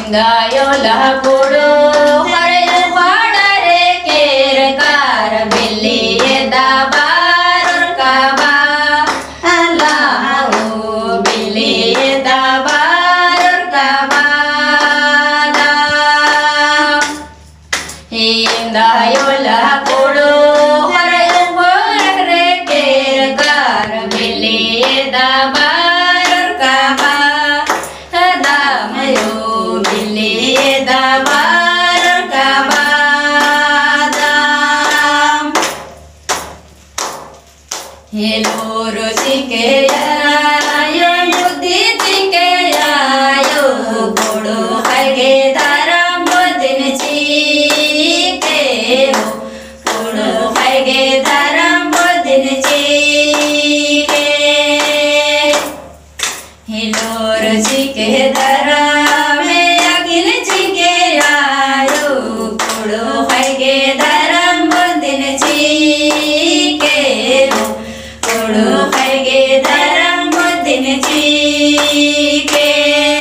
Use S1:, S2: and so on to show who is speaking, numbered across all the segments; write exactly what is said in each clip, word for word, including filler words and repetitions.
S1: इंदायो लहकुड़ो हरे वाड़रे केर कार बिल्ली दाबार काबा अल्लाह बिल्ली दाबार काबा इंदायो लहकुड़ो हरे वाड़रे केर कार बिल्ली दाबार काबा दामयो बिल्ली दाबार काबा दाम हेलो रोसी के आयो बुद्धि के आयो घोड़ो खाएगे दाराम दिन ची के हो घोड़ो खाएगे दाराम दिन ची के हेलो रोसी के दारा में अगिल ची के आयो घोड़ो खाएगे दाराम दिन ची के हो घोड़ो खाएगे दाराम दिन ची के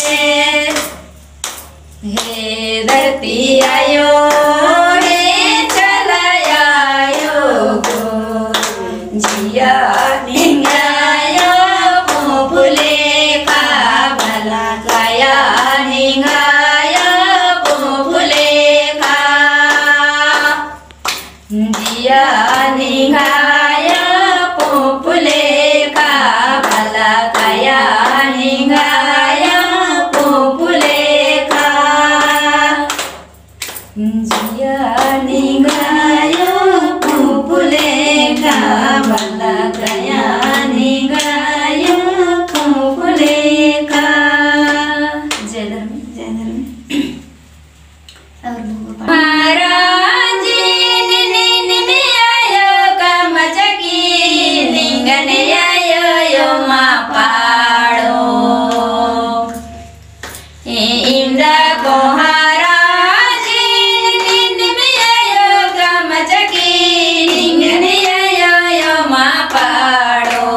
S1: हे धरती आयो हे चलायो गो जिया निंगायो फूले का भला काया निंगायो फूले का जिया निंगायो फूले का भला काया निंगायो फूले का जिया निंगायो फूले का भला काया निंगायो फूले का। जय धर्म जय धर्म और महाराज निन में आयो कमचकी निंगन आयो यो मा पाड़ो इंदा को महाराज निन में आयो कमचकी निंगन आयो यो मा पाड़ो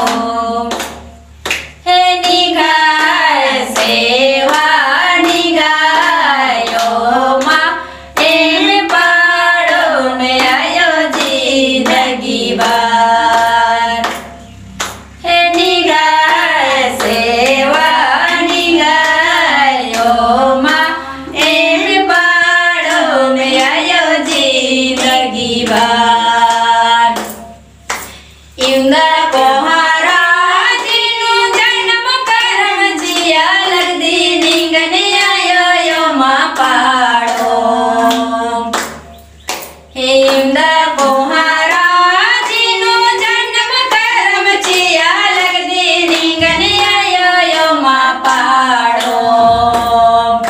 S1: हे निगाय सेवा निगायो मा एम पाड़ो में आयो जिंदगी बार हे निगाय सेवा निगायो मा एम पाड़ो में आयो जिंदगी बार इंदा को महाराज नु जन्म कर्म जिया लगदी निंगन आयो यो मा पाड़ो हे इंदा को महाराज नु जन्म कर्म जिया लगदी निंगन आयो यो मा पाड़ो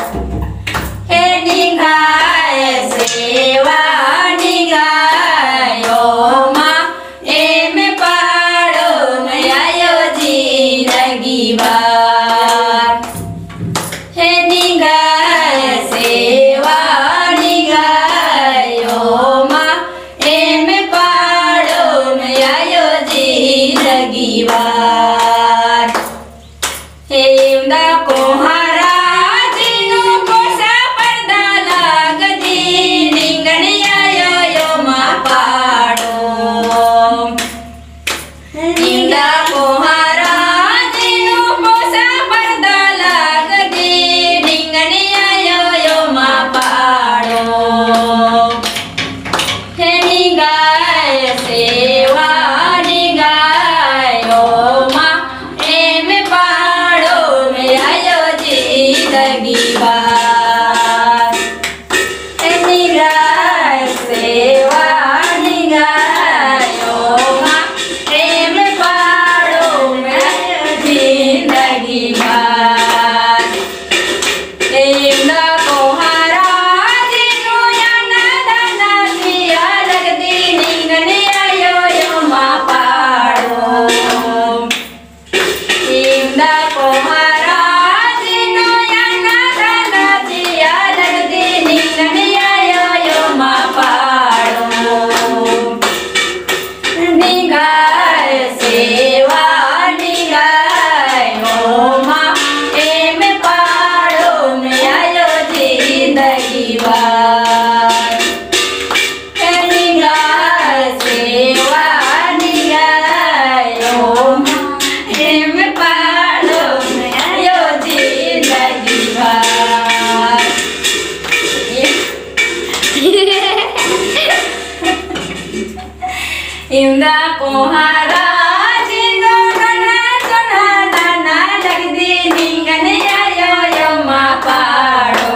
S1: इंदा कोहारा जिनो नना सोना नाना लगदी निंगन आयो यो मा पाड़ो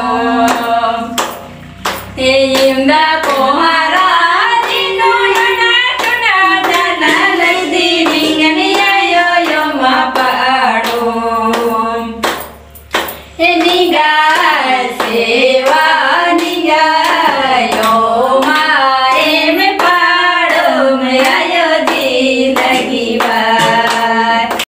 S1: हे इंदा कोहारा जिनो नना सोना नाना लगदी निंगन आयो यो मा पाड़ो हे निगाह से